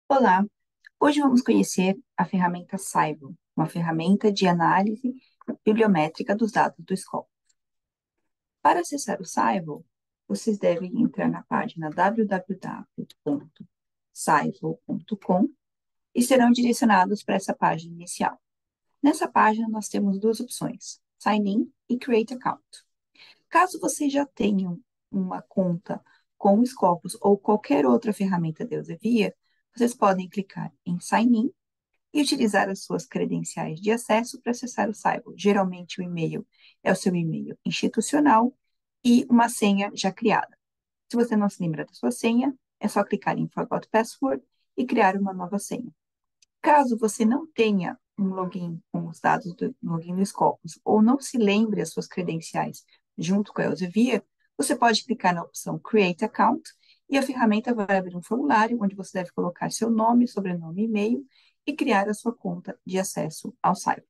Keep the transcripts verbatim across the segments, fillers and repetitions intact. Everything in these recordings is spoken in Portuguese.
Olá, hoje vamos conhecer a ferramenta Saivo, uma ferramenta de análise bibliométrica dos dados do Scopus. Para acessar o Saivo, vocês devem entrar na página w w w ponto saivo ponto com e serão direcionados para essa página inicial. Nessa página, nós temos duas opções, Sign in e Create Account. Caso vocês já tenham uma conta com o Scopus ou qualquer outra ferramenta de Elsevier, vocês podem clicar em Sign in e utilizar as suas credenciais de acesso para acessar o Saivo. Geralmente, o e-mail é o seu e-mail institucional e uma senha já criada. Se você não se lembra da sua senha, é só clicar em Forgot Password e criar uma nova senha. Caso você não tenha um login com os dados do login do Scopus ou não se lembre as suas credenciais junto com a Elsevier, você pode clicar na opção Create Account e a ferramenta vai abrir um formulário onde você deve colocar seu nome, sobrenome e e-mail e criar a sua conta de acesso ao Saivo.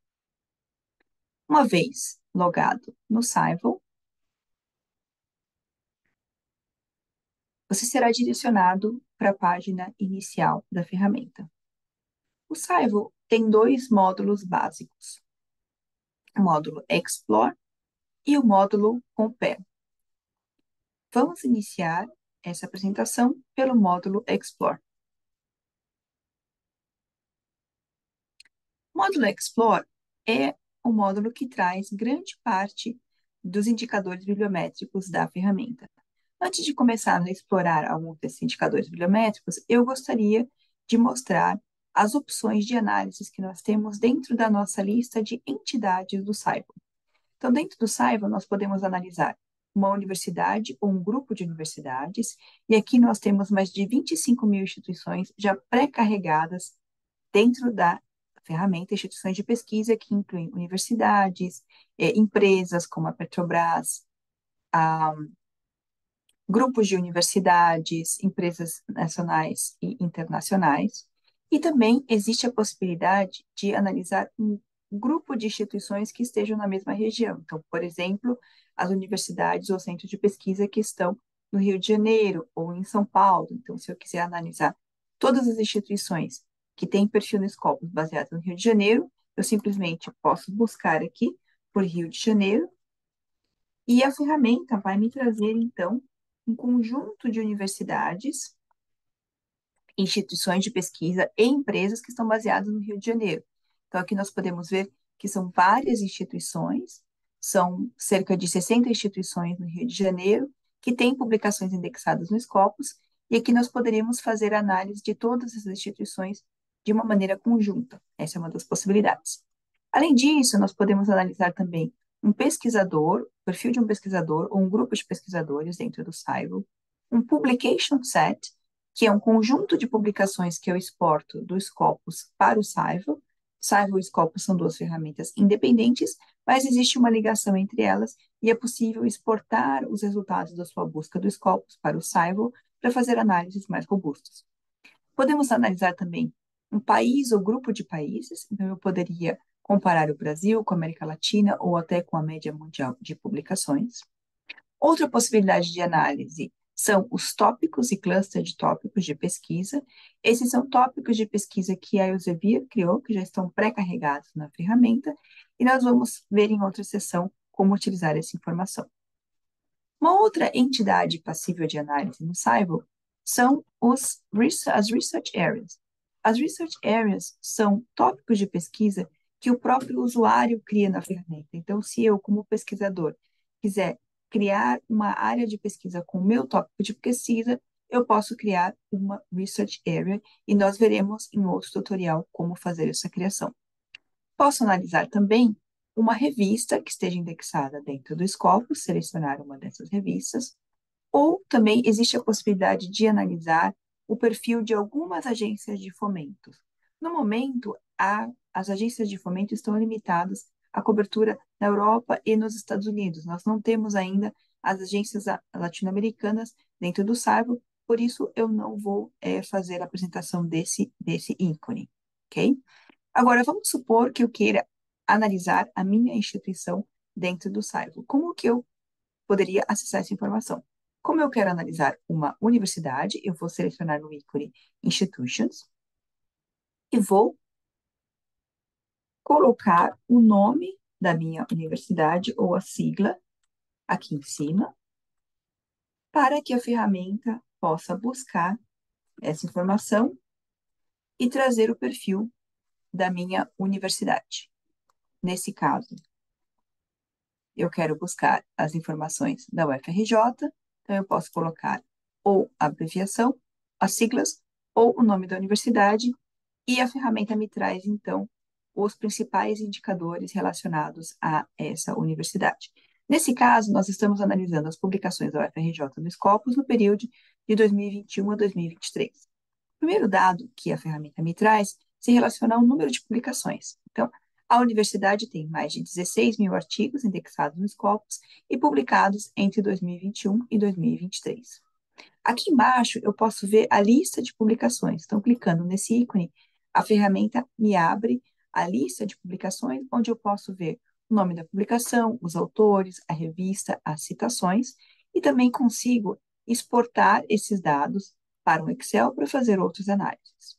Uma vez logado no Saivo, você será direcionado para a página inicial da ferramenta. O Saivo tem dois módulos básicos, o módulo Explore e o módulo Compare. Vamos iniciar essa apresentação pelo módulo Explore. O módulo Explore é o módulo que traz grande parte dos indicadores bibliométricos da ferramenta. Antes de começar a explorar alguns desses indicadores bibliométricos, eu gostaria de mostrar as opções de análises que nós temos dentro da nossa lista de entidades do Saivo. Então, dentro do Saivo, nós podemos analisar uma universidade ou um grupo de universidades, e aqui nós temos mais de vinte e cinco mil instituições já pré-carregadas dentro da ferramenta, instituições de pesquisa que incluem universidades, eh, empresas como a Petrobras, a, grupos de universidades, empresas nacionais e internacionais, e também existe a possibilidade de analisar um grupo de instituições que estejam na mesma região. Então, por exemplo, as universidades ou centros de pesquisa que estão no Rio de Janeiro ou em São Paulo. Então, se eu quiser analisar todas as instituições que têm perfil no Scopus baseado no Rio de Janeiro, eu simplesmente posso buscar aqui por Rio de Janeiro e a ferramenta vai me trazer, então, um conjunto de universidades, instituições de pesquisa e empresas que estão baseadas no Rio de Janeiro. Então, aqui nós podemos ver que são várias instituições, são cerca de sessenta instituições no Rio de Janeiro, que têm publicações indexadas no Scopus, e aqui nós poderíamos fazer análise de todas essas instituições de uma maneira conjunta. Essa é uma das possibilidades. Além disso, nós podemos analisar também um pesquisador, o perfil de um pesquisador ou um grupo de pesquisadores dentro do Saivo, um publication set, que é um conjunto de publicações que eu exporto do Scopus para o Saivo. Saivo e Scopus são duas ferramentas independentes, mas existe uma ligação entre elas e é possível exportar os resultados da sua busca do Scopus para o Saivo para fazer análises mais robustas. Podemos analisar também um país ou grupo de países, então eu poderia comparar o Brasil com a América Latina ou até com a média mundial de publicações. Outra possibilidade de análise são os tópicos e cluster de tópicos de pesquisa. Esses são tópicos de pesquisa que a Elsevier criou, que já estão pré-carregados na ferramenta, e nós vamos ver em outra sessão como utilizar essa informação. Uma outra entidade passível de análise no Saivo são os, as Research Areas. As Research Areas são tópicos de pesquisa que o próprio usuário cria na ferramenta. Então, se eu, como pesquisador, quiser criar uma área de pesquisa com o meu tópico de pesquisa, eu posso criar uma Research Area e nós veremos em outro tutorial como fazer essa criação. Posso analisar também uma revista que esteja indexada dentro do Scopus, selecionar uma dessas revistas, ou também existe a possibilidade de analisar o perfil de algumas agências de fomento. No momento, a, as agências de fomento estão limitadas à cobertura na Europa e nos Estados Unidos. Nós não temos ainda as agências latino-americanas dentro do Saivo, por isso eu não vou é, fazer a apresentação desse, desse ícone, ok? Agora, vamos supor que eu queira analisar a minha instituição dentro do Saivo. Como que eu poderia acessar essa informação? Como eu quero analisar uma universidade, eu vou selecionar no ícone Institutions e vou colocar o nome da minha universidade ou a sigla aqui em cima, para que a ferramenta possa buscar essa informação e trazer o perfil da minha universidade. Nesse caso, eu quero buscar as informações da U F R J, então eu posso colocar ou a abreviação, as siglas, ou o nome da universidade, e a ferramenta me traz, então, os principais indicadores relacionados a essa universidade. Nesse caso, nós estamos analisando as publicações da U F R J no Scopus no período de dois mil e vinte e um a dois mil e vinte e três. O primeiro dado que a ferramenta me traz se relaciona ao número de publicações. Então, a universidade tem mais de dezesseis mil artigos indexados no Scopus e publicados entre dois mil e vinte e um e dois mil e vinte e três. Aqui embaixo, eu posso ver a lista de publicações. Então, clicando nesse ícone, a ferramenta me abre a lista de publicações, onde eu posso ver o nome da publicação, os autores, a revista, as citações, e também consigo exportar esses dados para um Excel para fazer outras análises.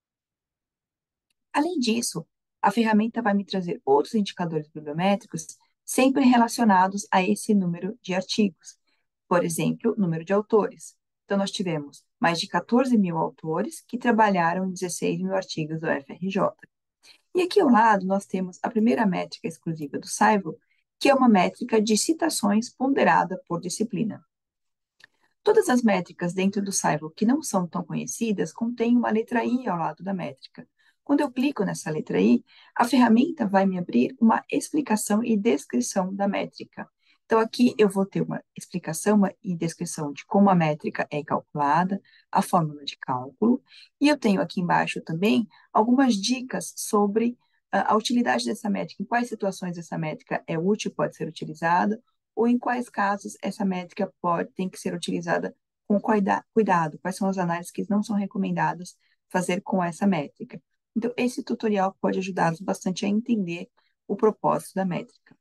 Além disso, a ferramenta vai me trazer outros indicadores bibliométricos sempre relacionados a esse número de artigos. Por exemplo, número de autores. Então, nós tivemos mais de quatorze mil autores que trabalharam em dezesseis mil artigos do F R J. E aqui ao lado, nós temos a primeira métrica exclusiva do Saivo, que é uma métrica de citações ponderada por disciplina. Todas as métricas dentro do Saivo que não são tão conhecidas contêm uma letra I ao lado da métrica. Quando eu clico nessa letra I, a ferramenta vai me abrir uma explicação e descrição da métrica. Então, aqui eu vou ter uma explicação e descrição de como a métrica é calculada, a fórmula de cálculo, e eu tenho aqui embaixo também algumas dicas sobre a, a utilidade dessa métrica, em quais situações essa métrica é útil, pode ser utilizada, ou em quais casos essa métrica pode, tem que ser utilizada com cuidado, quais são as análises que não são recomendadas fazer com essa métrica. Então, esse tutorial pode ajudá-los bastante a entender o propósito da métrica.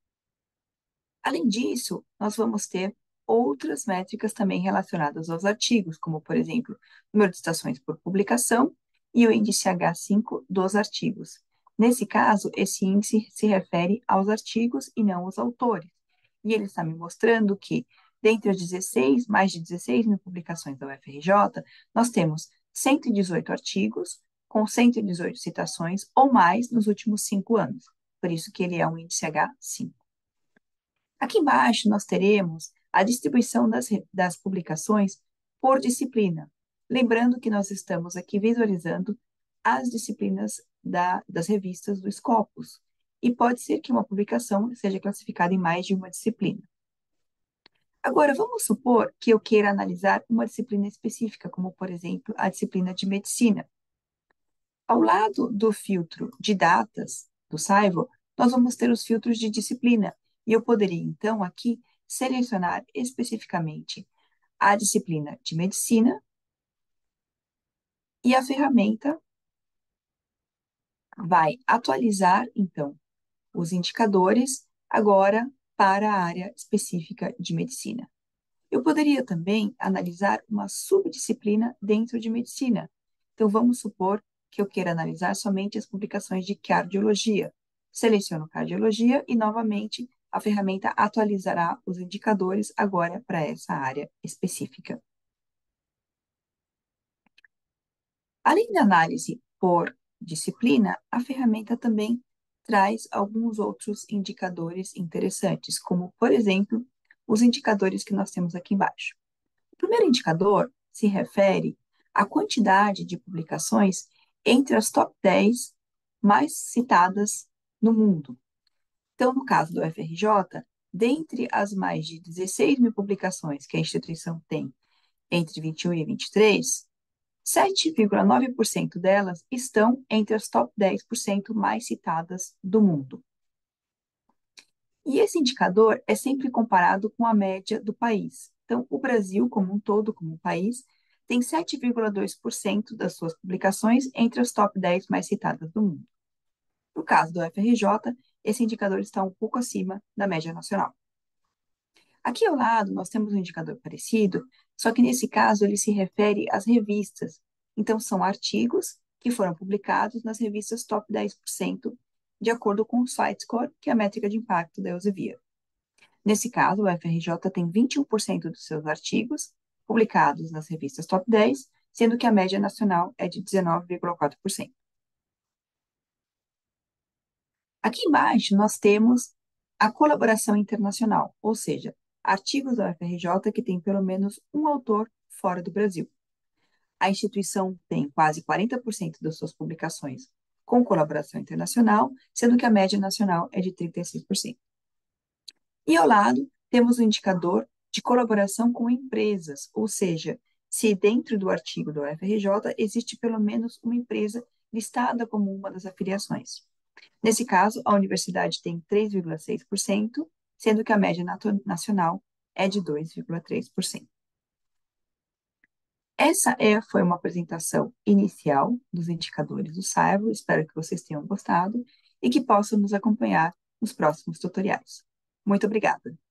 Além disso, nós vamos ter outras métricas também relacionadas aos artigos, como, por exemplo, número de citações por publicação e o índice H cinco dos artigos. Nesse caso, esse índice se refere aos artigos e não aos autores. E ele está me mostrando que, dentre as dezesseis, mais de dezesseis mil publicações da U F R J, nós temos cento e dezoito artigos com cento e dezoito citações ou mais nos últimos cinco anos. Por isso que ele é um índice H cinco. Aqui embaixo nós teremos a distribuição das, das publicações por disciplina. Lembrando que nós estamos aqui visualizando as disciplinas da, das revistas do Scopus. E pode ser que uma publicação seja classificada em mais de uma disciplina. Agora, vamos supor que eu queira analisar uma disciplina específica, como, por exemplo, a disciplina de medicina. Ao lado do filtro de datas do Saivo, nós vamos ter os filtros de disciplina. E eu poderia, então, aqui selecionar especificamente a disciplina de medicina e a ferramenta vai atualizar, então, os indicadores agora para a área específica de medicina. Eu poderia também analisar uma subdisciplina dentro de medicina. Então, vamos supor que eu queira analisar somente as publicações de cardiologia. Seleciono cardiologia e, novamente, a ferramenta atualizará os indicadores agora para essa área específica. Além da análise por disciplina, a ferramenta também traz alguns outros indicadores interessantes, como, por exemplo, os indicadores que nós temos aqui embaixo. O primeiro indicador se refere à quantidade de publicações entre as top dez mais citadas no mundo. Então, no caso do F R J, dentre as mais de dezesseis mil publicações que a instituição tem entre vinte e um e vinte e três, sete vírgula nove por cento delas estão entre as top dez por cento mais citadas do mundo. E esse indicador é sempre comparado com a média do país. Então, o Brasil, como um todo, como país, tem sete vírgula dois por cento das suas publicações entre as top dez mais citadas do mundo. No caso do F R J, esse indicador está um pouco acima da média nacional. Aqui ao lado, nós temos um indicador parecido, só que nesse caso ele se refere às revistas. Então, são artigos que foram publicados nas revistas top dez por cento, de acordo com o SiteScore, que é a métrica de impacto da Elsevier. Nesse caso, o F R J tem vinte e um por cento dos seus artigos publicados nas revistas top dez, sendo que a média nacional é de dezenove vírgula quatro por cento. Aqui embaixo, nós temos a colaboração internacional, ou seja, artigos da U F R J que tem pelo menos um autor fora do Brasil. A instituição tem quase quarenta por cento das suas publicações com colaboração internacional, sendo que a média nacional é de trinta e seis por cento. E ao lado, temos o indicador de colaboração com empresas, ou seja, se dentro do artigo do U F R J existe pelo menos uma empresa listada como uma das afiliações. Nesse caso, a universidade tem três vírgula seis por cento, sendo que a média nacional é de dois vírgula três por cento. Essa é, foi uma apresentação inicial dos indicadores do Saibro. Espero que vocês tenham gostado e que possam nos acompanhar nos próximos tutoriais. Muito obrigada!